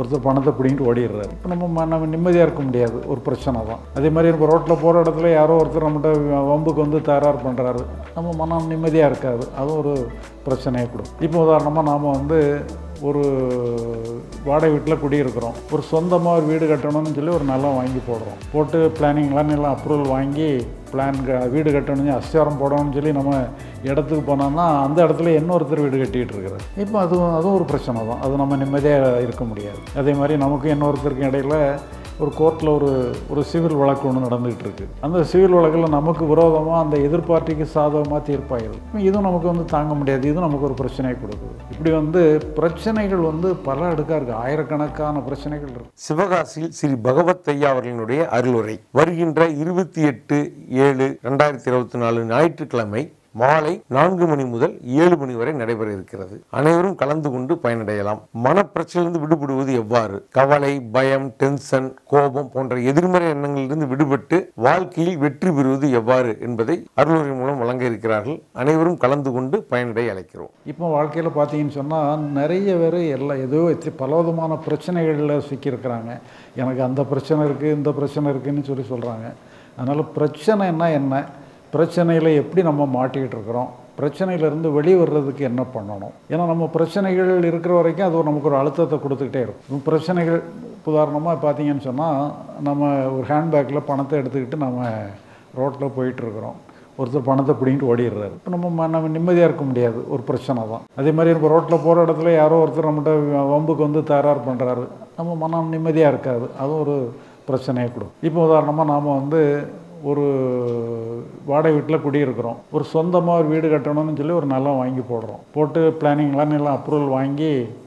ஒருத்தர் பணத்தை பிடிங்கிட்டு ஓடிடுறாரு. இப்போ நம்ம நிம்மதியாக இருக்க முடியாது, ஒரு பிரச்சனை தான். அதே மாதிரி இப்போ ரோட்டில் போகிற இடத்துல யாரோ ஒருத்தர் நம்மகிட்ட வம்புக்கு வந்து தகராறு பண்ணுறாரு, நம்ம மனம் நிம்மதியாக இருக்காது, அதுவும் ஒரு பிரச்சனையை கொடுக்கும். இப்போ உதாரணமாக நாம் வந்து ஒரு வாடகை வீட்டில் குடியிருக்கிறோம், ஒரு சொந்தமாக ஒரு வீடு கட்டணும்னு சொல்லி ஒரு நிலம் வாங்கி போட்டு பிளானிங்லாம் எல்லாம் அப்ரூவல் வாங்கி வீடு கட்டணும்னு அஸ்திவாரம் போடணும்னு சொல்லி நம்ம இடத்துக்கு போனோம்னா அந்த இடத்துல இன்னொருத்தர் வீடு கட்டிகிட்டு இருக்கிறார். இப்போ அதுவும் ஒரு பிரச்சனை தான், அது நம்ம நிம்மதியாக இருக்க முடியாது. அதே மாதிரி நமக்கு இன்னொருத்தருக்கு இடையில் ஒரு கோர்ட்டில் ஒரு சிவில் வழக்கு ஒன்று நடந்துகிட்டு இருக்குது. அந்த சிவில் வழக்கில் நமக்கு விரோதமாக அந்த எதிர்பார்ட்டிக்கு சாதகமாக தீர்ப்பாயிருது. இதுவும் நமக்கு வந்து தாங்க முடியாது, இதுவும் நமக்கு ஒரு பிரச்சனையை கொடுக்குது. இப்படி வந்து பிரச்சனைகள் வந்து பல அடுக்காக இருக்குது, ஆயிரக்கணக்கான பிரச்சனைகள் இருக்குது. சிவகாசியில் ஸ்ரீ பகவத் ஐயா அவர்களினுடைய அருளுரை வருகின்ற 28/7/2024 ஞாயிற்றுக்கிழமை மாலை 4 மணி முதல் 7 மணி வரை நடைபெற இருக்கிறது. அனைவரும் கலந்து கொண்டு பயனடையலாம். மனப்பிரச்சனையிலிருந்து விடுபடுவது எவ்வாறு, கவலை, பயம், டென்ஷன், கோபம் போன்ற எதிர்மறை எண்ணங்களிலிருந்து விடுபட்டு வாழ்க்கையில் வெற்றி பெறுவது எவ்வாறு என்பதை அருளுரை மூலம் வழங்க இருக்கிறார்கள். அனைவரும் கலந்து கொண்டு பயனடைய அழைக்கிறோம். இப்போ வாழ்க்கையில் பார்த்தீங்கன்னு சொன்னால் நிறைய பேர் ஏதோ பலவிதமான பிரச்சனைகளில் சிக்கியிருக்கிறாங்க. எனக்கு அந்த பிரச்சனை இருக்குது, இந்த பிரச்சனை இருக்குதுன்னு சொல்கிறாங்க. அதனால் பிரச்சனைன்னா என்ன, பிரச்சனையில் எப்படி நம்ம மாட்டிக்கிட்டு இருக்கிறோம், பிரச்சனையிலேருந்து வெளியே வர்றதுக்கு என்ன பண்ணணும். ஏன்னா நம்ம பிரச்சனைகள் இருக்கிற வரைக்கும் அது நமக்கு ஒரு அழுத்தத்தை கொடுத்துக்கிட்டே இருக்கும். பிரச்சனைகள் உதாரணமாக பார்த்தீங்கன்னு சொன்னால் நம்ம ஒரு ஹேண்ட்பேக்கில் பணத்தை எடுத்துக்கிட்டு நம்ம ரோட்டில் போயிட்டுருக்குறோம், ஒருத்தர் பணத்தை பிடிங்கிட்டு ஓடிடுறாரு. இப்போ நம்ம நிம்மதியாக இருக்க முடியாது, ஒரு பிரச்சனை தான். அதே மாதிரி இப்போ ரோட்டில் போகிற இடத்துல யாரோ ஒருத்தர் நம்மகிட்ட வம்புக்கு வந்து தகராறு பண்ணுறாரு, நம்ம மனம் நிம்மதியாக இருக்காது, அதுவும் ஒரு பிரச்சனையை கொடுக்கும். இப்போ உதாரணமாக நாம் வந்து ஒரு வாடகை வீட்டில் குடியிருக்கிறோம், ஒரு சொந்தமாக ஒரு வீடு கட்டணும்னு சொல்லி ஒரு நிலம் வாங்கி போட்டு பிளானிங்லாம் எல்லாம் அப்ரூவல் வாங்கி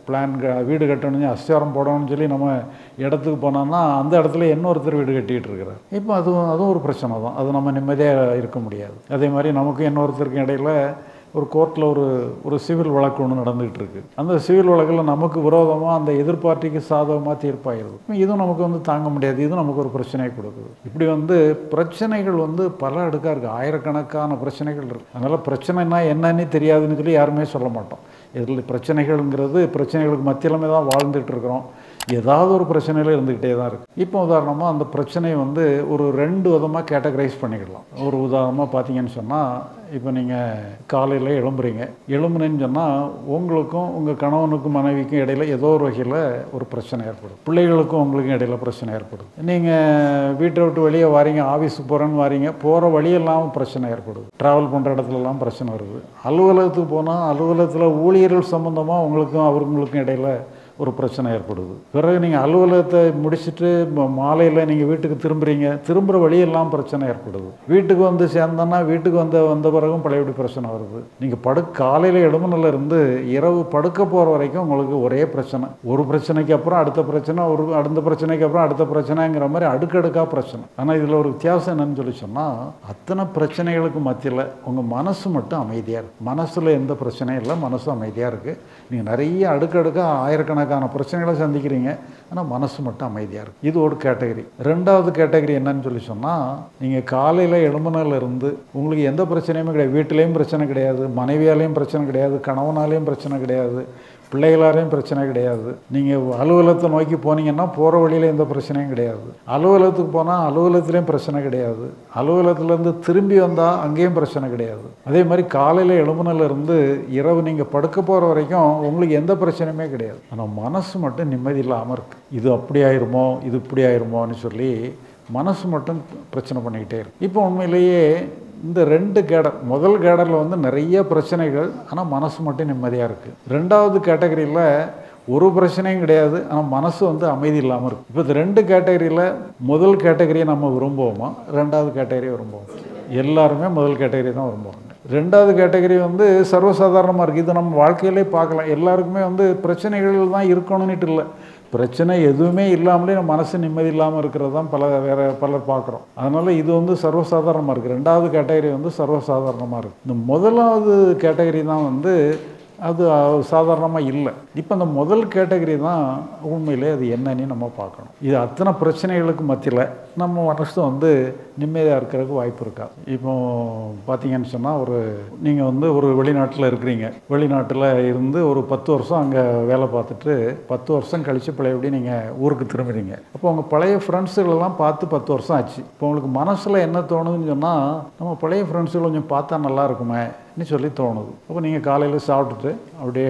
வீடு கட்டணும்னு அஸ்திவாரம் போடணும்னு சொல்லி நம்ம இடத்துக்கு போனோம்னா அந்த இடத்துல இன்னொருத்தர் வீடு கட்டிகிட்டு இருக்கிறார். இப்போ அதுவும் ஒரு பிரச்சனை தான், அது நம்ம நிம்மதியாக இருக்க முடியாது. அதே மாதிரி நமக்கு இன்னொருத்தருக்கு இடையில் ஒரு கோர்ட்டில் ஒரு சிவில் வழக்கு ஒன்று நடந்துகிட்டு இருக்குது. அந்த சிவில் வழக்கில் நமக்கு விரோதமாக அந்த எதிர்பார்ட்டிக்கு சாதகமாக தீர்ப்பாயிருது. இதுவும் நமக்கு வந்து தாங்க முடியாது, இதுவும் நமக்கு ஒரு பிரச்சனையை கொடுக்குது. இப்படி வந்து பிரச்சனைகள் வந்து பல அடுக்காக இருக்குது, ஆயிரக்கணக்கான பிரச்சனைகள் இருக்குது. அதனால் பிரச்சனைனா என்னன்னு தெரியாதுன்னு சொல்லி யாருமே சொல்ல மாட்டோம். இதில் பிரச்சனைகள்ங்கிறது பிரச்சனைகளுக்கு மத்தியிலுமே தான் வாழ்ந்துட்டு இருக்கிறோம், ஏதாவது ஒரு பிரச்சனையில் இருந்துக்கிட்டே தான் இருக்குது. இப்போ உதாரணமாக அந்த பிரச்சனையை வந்து ஒரு 2 விதமாக கேட்டகரைஸ் பண்ணிக்கலாம். ஒரு உதாரணமாக பார்த்தீங்கன்னு சொன்னால், இப்போ நீங்கள் காலையில் எழும்புனேன்னு சொன்னால் உங்களுக்கும் உங்கள் கணவனுக்கும் மனைவிக்கும் இடையில் ஏதோ ஒரு வகையில் ஒரு பிரச்சனை ஏற்படும். பிள்ளைகளுக்கும் உங்களுக்கும் இடையில் பிரச்சனை ஏற்படுது. நீங்கள் வீட்டை விட்டு வெளியே வாரீங்க, ஆஃபீஸுக்கு போகிறேன்னு வாரீங்க, போகிற வழியெல்லாம் பிரச்சனை ஏற்படுது. ட்ராவல் பண்ணுற இடத்துலலாம் பிரச்சனை வருது. அலுவலகத்துக்கு போனால் அலுவலகத்தில் ஊழியர்கள் சம்மந்தமாக உங்களுக்கும் அவங்களுக்கும் இடையில் ஒரு பிரச்சனை ஏற்படுது. பிறகு நீங்கள் அலுவலகத்தை முடிச்சுட்டு மாலையில் நீங்கள் வீட்டுக்கு திரும்புகிற வழியெல்லாம் பிரச்சனை ஏற்படுது. வீட்டுக்கு வந்து சேர்ந்தோன்னா வீட்டுக்கு வந்த பிறகும் பழையபடி பிரச்சனை வருது. நீங்கள் காலையில் எழும்புனிலேருந்து இரவு படுக்க போகிற வரைக்கும் உங்களுக்கு ஒரே பிரச்சனை. ஒரு பிரச்சனைக்கு அப்புறம் அடுத்த பிரச்சனை, அடுத்த பிரச்சனைக்கு அப்புறம் அடுத்த பிரச்சனைங்கிற மாதிரி அடுக்கடுக்காக பிரச்சனை. ஆனால் இதில் ஒரு வித்தியாசம் என்னன்னு சொன்னால், அத்தனை பிரச்சனைகளுக்கு மத்தியில் உங்கள் மனசு மட்டும் அமைதியாக இருக்குது. மனசில் எந்த பிரச்சனையும் இல்லை, மனசு அமைதியாக இருக்குது. நீங்கள் நிறைய அடுக்கடுக்காக ஆயிரக்கணக்கான பிரச்சனைகளை சந்திக்கிறீங்க, ஆனால் மனசு மட்டும் அமைதியாக இருக்குது. இது ஒரு கேட்டகரி. 2வது கேட்டகரி என்னன்னு சொன்னால், நீங்கள் காலையில் எழும்புனிலிருந்து உங்களுக்கு எந்த பிரச்சனையுமே கிடையாது. வீட்டிலையும் பிரச்சனை கிடையாது, மனைவியாலேயும் பிரச்சனை கிடையாது, கணவனாலேயும் பிரச்சனை கிடையாது, பிள்ளைகளாரையும் பிரச்சனை கிடையாது. நீங்கள் அலுவலகத்தை நோக்கி போனீங்கன்னா போகிற வழியில் எந்த பிரச்சனையும் கிடையாது. அலுவலகத்துக்கு போனால் அலுவலகத்துலேயும் பிரச்சனை கிடையாது. அலுவலகத்துலேருந்து திரும்பி வந்தால் அங்கேயும் பிரச்சனை கிடையாது. அதே மாதிரி காலையில் எழும்புனிலிருந்து இரவு நீங்கள் படுக்க போகிற வரைக்கும் உங்களுக்கு எந்த பிரச்சனையுமே கிடையாது. ஆனால் மனசு மட்டும் நிம்மதி இல்லாமல் இருக்குது. இது அப்படி ஆயிருமோ, இது இப்படி ஆயிருமோன்னு சொல்லி மனசு மட்டும் பிரச்சனை பண்ணிக்கிட்டே இருக்கு. இப்போ உண்மையிலேயே இந்த 2 கேடர், முதல் கேடரில் வந்து நிறைய பிரச்சனைகள், ஆனால் மனசு மட்டும் நிம்மதியாக இருக்குது. 2வது கேட்டகரியில் ஒரு பிரச்சனையும் கிடையாது, ஆனால் மனசு வந்து அமைதி இல்லாமல் இருக்குது. இப்போ இந்த 2 கேட்டகரியில் முதல் கேட்டகரியை நம்ம விரும்புவோமா, 2வது கேட்டகரியை விரும்புவோம்? எல்லாருமே முதல் கேட்டகரி தான் விரும்புவாங்க. 2வது கேட்டகரி வந்து சர்வசாதாரணமாக இருக்குது. இது நம்ம வாழ்க்கையிலே பார்க்கலாம். எல்லாருக்குமே வந்து பிரச்சனைகள் தான் இருக்கணும்னுட்டு இல்லை, பிரச்சனை எதுவுமே இல்லாமலே நம்ம மனசு நிம்மதி இல்லாமல் இருக்கிறது தான் பலர் பார்க்குறோம். அதனால் இது வந்து சர்வசாதாரணமாக இருக்குது. 2வது கேட்டகரி வந்து சர்வசாதாரணமாக இருக்குது. இந்த முதலாவது கேட்டகரி தான் வந்து அது சாதாரணமாக இல்லை. இப்போ அந்த முதல் கேட்டகரி தான் உண்மையிலே அது என்னன்னு நம்ம பார்க்கணும். இது அத்தனை பிரச்சனைகளுக்கு மத்தியில் நம்ம மனசு வந்து நிம்மதியாக இருக்கிறதுக்கு வாய்ப்பு இருக்கா? இப்போ பார்த்தீங்கன்னு சொன்னால், நீங்கள் ஒரு வெளிநாட்டில் இருக்கிறீங்க. வெளிநாட்டில் இருந்து ஒரு 10 வருஷம் அங்கே வேலை பார்த்துட்டு 10 வருஷம் கழித்து பழையபடி நீங்கள் ஊருக்கு திரும்புறீங்க. அப்போ உங்கள் பழைய ஃப்ரெண்ட்ஸுகளெல்லாம் பார்த்து 10 வருஷம் ஆச்சு. இப்போ உங்களுக்கு மனசில் என்ன தோணுதுன்னு சொன்னால், நம்ம பழைய ஃப்ரெண்ட்ஸுகள் கொஞ்சம் பார்த்தா நல்லா இருக்குமேன்னு சொல்லி தோணுது. அப்போ நீங்கள் காலையில் சாப்பிட்டுட்டு அப்படியே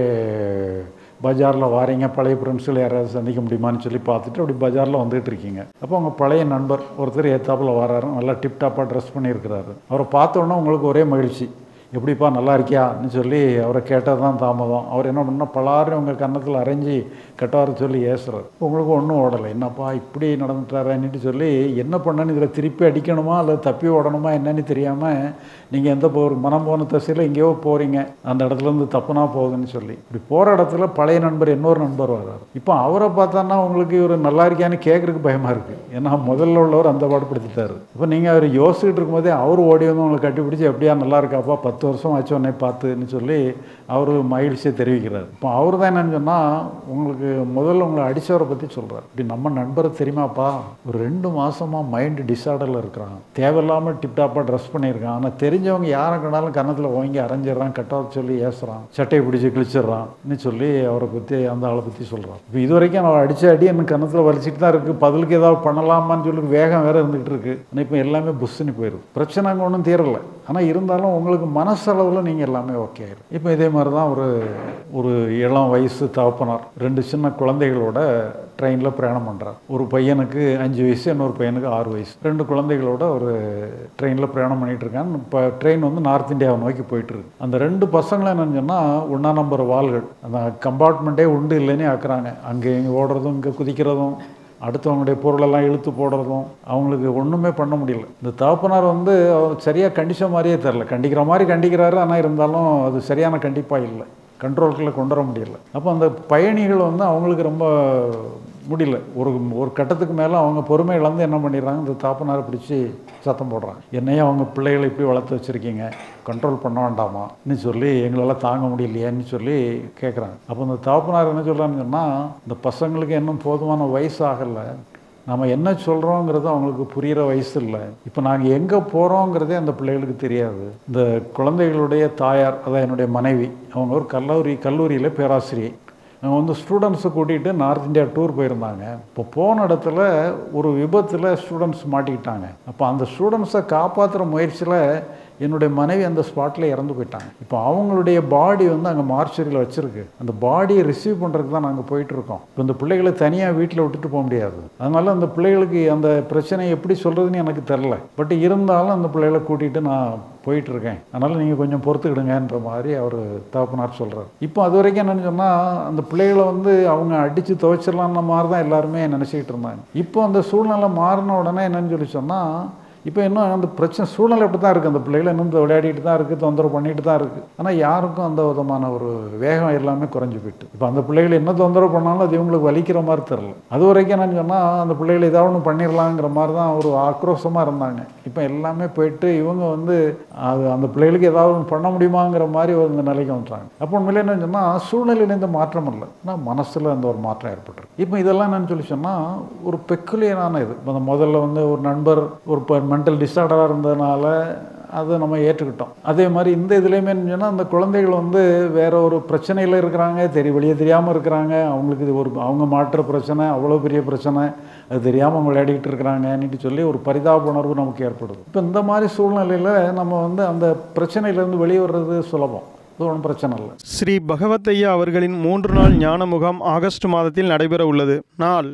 பஜாரில் வாரீங்க, பழைய ஃப்ரெண்ட்ஸுகள் யாராவது சந்திக்க முடியுமான்னு சொல்லி பார்த்துட்டு அப்படி பஜாரில் வந்துட்டு இருக்கீங்க. அப்போ உங்கள் பழைய நண்பர் ஒருத்தர் ஏத்தாப்பில் வராரு, நல்லா டிப்டாப்பாக ட்ரெஸ் பண்ணியிருக்கிறாரு. அவரை பார்த்தோன்னா உங்களுக்கு ஒரே மகிழ்ச்சி. எப்படிப்பா நல்லா இருக்கியான்னு சொல்லி அவரை கேட்டால் தான் தாமதம். அவர் என்ன பண்ணால் பலாரும் உங்கள் கன்னத்தில் அரைஞ்சி கெட்டவார சொல்லி ஏசுறாரு. உங்களுக்கு ஒன்றும் ஓடலை, என்னப்பா இப்படி நடந்துட்டாரான்னுட்டு சொல்லி என்ன பண்ணன்னு இதில் திருப்பி அடிக்கணுமா அல்லது தப்பி ஓடணுமா என்னன்னு தெரியாமல் நீங்கள் எந்த ஒரு மனம் போன திசையில் எங்கேயோ போகிறீங்க, அந்த இடத்துலேருந்து தப்புனா போகுதுன்னு சொல்லி இப்படி போகிற இடத்துல பழைய நண்பர் இன்னொரு நண்பர் வர்றாரு. இப்போ அவரை பார்த்தான்னா உங்களுக்கு இவர் நல்லா இருக்கியான்னு கேட்குறதுக்கு பயமாக இருக்குது. ஏன்னா முதல்ல உள்ளவர் அந்த பாடுபடுத்திட்டாரு. இப்போ நீங்கள் அவர் யோசிச்சுட்டு இருக்கும்போதே அவர் ஓடி வந்து உங்களை கட்டிப்பிடிச்சி எப்படியா நல்லா இருக்காப்பா 10 வருஷம் ஆச்சு உடனே பார்த்துன்னு சொல்லி அவர் மகிழ்ச்சியை தெரிவிக்கிறார். இப்போ அவர் தான் என்னன்னு சொன்னால், உங்களுக்கு முதல்ல உங்களை அடித்தவரை பற்றி சொல்கிறார். இப்படி நம்ம நண்பரை தெரியுமாப்பா, ஒரு 2 மாதமாக மைண்டு டிஸார்டரில் இருக்கிறான், தேவையில்லாமல் டிப்டாப்பாக ட்ரெஸ் பண்ணியிருக்கான், ஆனால் தெரிஞ்சவங்க யாரை கண்டாலும் கன்னத்தில் ஓங்கி அரைஞ்சிடறான், கட்டாத சொல்லி ஏசுறான், சட்டையை பிடிச்சி கிழிச்சிட்றான்னு சொல்லி அவரை பற்றி அந்த ஆளை பற்றி சொல்கிறான். இப்போ இது வரைக்கும் அவன் அடித்த அடி எனக்கு கன்னத்தில் வலிச்சிட்டு தான் இருக்குது, பதிலுக்கு ஏதாவது பண்ணலாமான்னு சொல்லி வேகம் வேறு இருந்துகிட்டு இருக்குது. ஆனால் இப்போ எல்லாமே புஷ்ஷுன்னு போயிடுது. பிரச்சனை அங்கே ஒன்றும் தீரலை, ஆனால் இருந்தாலும் உங்களுக்கு மனசளவில் நீங்கள் எல்லாமே ஓகே ஆகிடும். இப்போ இதே மாதிரி தான் ஒரு இளம் வயசு தகப்பனார் 2 சின்ன குழந்தைகளோட ட்ரெயினில் பிரயாணம் பண்ணுறார். ஒரு பையனுக்கு 5 வயசு, இன்னொரு பையனுக்கு 6 வயசு. 2 குழந்தைகளோட ஒரு ட்ரெயினில் பிரயாணம் பண்ணிகிட்டு இருக்காங்க. இப்போ ட்ரெயின் வந்து நார்த் இந்தியாவை நோக்கி போயிட்டுருக்கு. அந்த 2 பசங்களும் என்னன்னு சொன்னால், 1 நம்பர் வாள்கள், அந்த கம்பார்ட்மெண்ட்டே உண்டு இல்லைன்னு ஆக்குறாங்க. அங்கே இங்கே ஓடுறதும் இங்கே குதிக்கிறதும் அடுத்தவங்களுடைய பொருளெல்லாம் இழுத்து போடுறதும் அவங்களுக்கு ஒன்றுமே பண்ண முடியல. இந்த தகப்பனார் வந்து அவர் சரியாக கண்டிச்ச மாதிரியே தெரில, கண்டிக்கிற மாதிரி கண்டிக்கிறாரு, ஆனால் இருந்தாலும் அது சரியான கண்டிப்பாக இல்லை, கண்ட்ரோலுக்குள்ளே கொண்டு வர முடியல. அப்போ அந்த பயணிகள் வந்து அவங்களுக்கு ரொம்ப முடியல. ஒரு கட்டத்துக்கு மேலே அவங்க பொறுமை இழந்து என்ன பண்ணிடுறாங்க, இந்த தாப்பனாரை பிடிச்சி சத்தம் போடுறாங்க. என்னையே அவங்க பிள்ளைகளை இப்படி வளர்த்து வச்சுருக்கீங்க, கண்ட்ரோல் பண்ண வேண்டாமான்னு சொல்லி எங்களால் தாங்க முடியலையான்னு சொல்லி கேட்குறாங்க. அப்போ இந்த தாப்பனார் என்ன சொல்கிறான்னு சொன்னால், இந்த பசங்களுக்கு இன்னும் போதுமான வயசு ஆகலை, நம்ம என்ன சொல்கிறோங்கிறது அவங்களுக்கு புரிகிற வயசு இல்லை, இப்போ நாங்கள் எங்கே போகிறோங்கிறதே அந்த பிள்ளைகளுக்கு தெரியாது. இந்த குழந்தைகளுடைய தாயார், அதான் என்னுடைய மனைவி, அவங்க ஒரு கல்லூரியில் பேராசிரியை. அவங்க வந்து ஸ்டூடெண்ட்ஸை கூட்டிகிட்டு நார்த் இந்தியா டூர் போயிருந்தாங்க. இப்போ போன இடத்துல ஒரு விபத்தில் ஸ்டூடெண்ட்ஸ் மாட்டிக்கிட்டாங்க. அப்போ அந்த ஸ்டூடெண்ட்ஸை காப்பாற்றுற முயற்சியில் என்னுடைய மனைவி அந்த ஸ்பாட்டில் இறந்து போயிட்டாங்க. இப்போ அவங்களுடைய பாடி வந்து அங்கே மார்ச்சரியில் வச்சுருக்கு. அந்த பாடியை ரிசீவ் பண்ணுறதுக்கு தான் நாங்கள் போயிட்டுருக்கோம். இப்போ இந்த பிள்ளைகளை தனியாக வீட்டில் விட்டுட்டு போக முடியாது. அதனால் அந்த பிள்ளைகளுக்கு அந்த பிரச்சனையை எப்படி சொல்கிறதுன்னு எனக்கு தெரில. பட் இருந்தாலும் அந்த பிள்ளைகளை கூட்டிகிட்டு நான் போயிட்டுருக்கேன், அதனால் நீங்கள் கொஞ்சம் பொறுத்துக்கிடுங்கன்ற மாதிரி அவர் தகப்பனார் சொல்கிறார். இப்போ அது வரைக்கும் என்னென்னு சொன்னால், அந்த பிள்ளைகளை வந்து அவங்க அடித்து துவைச்சிடலான்ற மாதிரி தான் எல்லாருமே நினச்சிக்கிட்டு இருந்தாங்க. இப்போ அந்த சூழ்நிலை மாறின உடனே என்னன்னு சொல்லி சொன்னால், இப்போ இன்னும் அந்த பிரச்சனை சூழ்நிலை எப்படி தான் இருக்குது, அந்த பிள்ளைகளை இன்னும் விளையாடிட்டு தான் இருக்குது, தொந்தரவு பண்ணிட்டு தான் இருக்குது. ஆனால் யாருக்கும் அந்த விதமான ஒரு வேகம் எல்லாமே குறைஞ்சி போயிட்டு, இப்போ அந்த பிள்ளைகளை என்ன தொந்தரவு பண்ணாலும் அது இவங்களுக்கு வலிக்கிற மாதிரி தெரில. அது வரைக்கும் என்னன்னு சொன்னால், அந்த பிள்ளைகளை ஏதாவது ஒன்று பண்ணிடலாங்கிற மாதிரி தான் ஒரு ஆக்ரோஷமாக இருந்தாங்க. இப்போ எல்லாமே போயிட்டு இவங்க வந்து அந்த பிள்ளைகளுக்கு ஏதாவது ஒன்று பண்ண முடியுமாங்கிற மாதிரி ஒரு நிலைக்கு வந்துட்டாங்க. அப்போ உண்மையிலே என்னன்னு சொன்னால், சூழ்நிலையில் இந்த மாற்றம் இல்லை, ஆனால் மனசில் அந்த ஒரு மாற்றம் ஏற்பட்டுருக்கு. இப்போ இதெல்லாம் என்னன்னு சொல்லி சொன்னால், ஒரு பெக்குலியரான இது. இப்போ முதல்ல வந்து ஒரு நண்பர் ஒரு மென்டல் டிஸார்டராக இருந்ததுனால அதை நம்ம ஏற்றுக்கிட்டோம். அதே மாதிரி இந்த இதுலேயுமே சொன்னால், அந்த குழந்தைகள் வந்து வேறு ஒரு பிரச்சனையில் இருக்கிறாங்க, வெளியே தெரியாமல் இருக்கிறாங்க, அவங்களுக்கு இது அவங்க மாற்ற பிரச்சனை, அவ்வளோ பெரிய பிரச்சனை, அது தெரியாமல் அவங்க விளையாடிக்கிட்டு இருக்கிறாங்கன்னு சொல்லி ஒரு பரிதாப உணர்வு நமக்கு ஏற்படுது. இப்போ இந்த மாதிரி சூழ்நிலையில் நம்ம வந்து அந்த பிரச்சனையிலேருந்து வெளியே வர்றது சுலபம், அது ஒன்றும் பிரச்சனை இல்லை. ஸ்ரீ பகவத்தையா அவர்களின் 3 நாள் ஞான முகாம் ஆகஸ்ட் மாதத்தில் நடைபெற உள்ளது. நாள்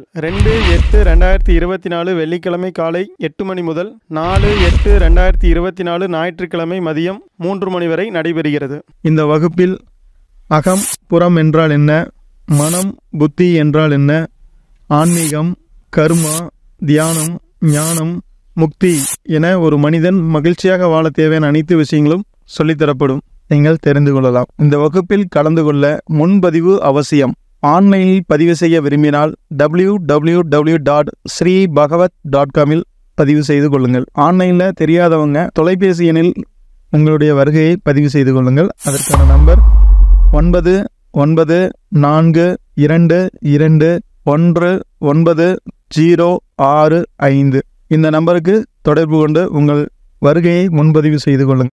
2/8/2024 வெள்ளிக்கிழமை காலை 8 மணி முதல் 4/8/2024 ஞாயிற்றுக்கிழமை மதியம் 3 மணி வரை நடைபெறுகிறது. இந்த வகுப்பில் அகம் புறம் என்றால் என்ன, மனம் புத்தி என்றால் என்ன, ஆன்மீகம், கர்மா, தியானம், ஞானம், முக்தி என ஒரு மனிதன் மகிழ்ச்சியாக வாழ தேவையான அனைத்து விஷயங்களும் சொல்லித்தரப்படும். நீங்கள் தெரிந்து கொள்ளலாம். இந்த வகுப்பில் கலந்து கொள்ள முன்பதிவு அவசியம். ஆன்லைனில் பதிவு செய்ய விரும்பினால் www.sreebhagavat.com பதிவு செய்து கொள்ளுங்கள். ஆன்லைனில் தெரியாதவங்க தொலைபேசி எண்ணில் உங்களுடைய வருகையை பதிவு செய்து கொள்ளுங்கள். அதற்கான நம்பர் 9942219065. இந்த நம்பருக்கு தொடர்பு கொண்டு உங்கள் வருகையை முன்பதிவு செய்து கொள்ளுங்கள்.